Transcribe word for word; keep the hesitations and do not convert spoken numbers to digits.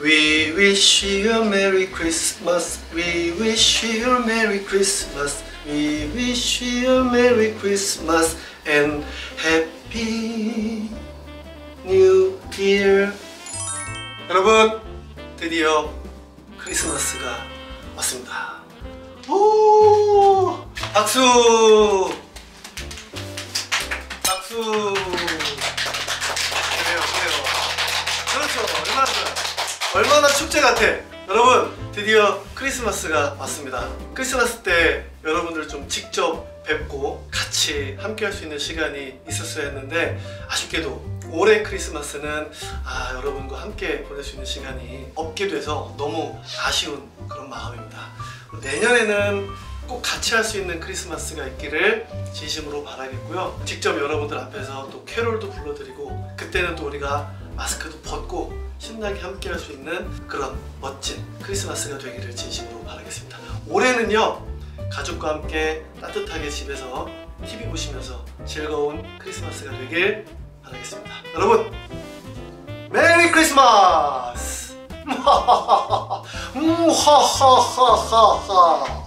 We wish you a Merry Christmas. We wish you a Merry Christmas. We wish you a Merry Christmas and Happy New Year. 여러분, 드디어 크리스마스가 왔습니다. 오! 박수! 박수! 그래요, 그래요. 그렇죠. 얼마나 좋아요. 얼마나 축제 같아. 여러분, 드디어 크리스마스가 왔습니다. 크리스마스 때 여러분들 좀 직접 뵙고 같이 함께 할 수 있는 시간이 있었어야 했는데, 아쉽게도 올해 크리스마스는 아, 여러분과 함께 보낼 수 있는 시간이 없게 돼서 너무 아쉬운 그런 마음입니다. 내년에는 꼭 같이 할 수 있는 크리스마스가 있기를 진심으로 바라겠고요. 직접 여러분들 앞에서 또 캐롤도 불러드리고, 그때는 또 우리가 마스크도 벗고 신나게 함께 할 수 있는 그런 멋진 크리스마스가 되기를 진심으로 바라겠습니다. 올해는요, 가족과 함께 따뜻하게 집에서 티비 보시면서 즐거운 크리스마스가 되길 바라겠습니다. 여러분, 메리 크리스마스! 음, 하하하하하.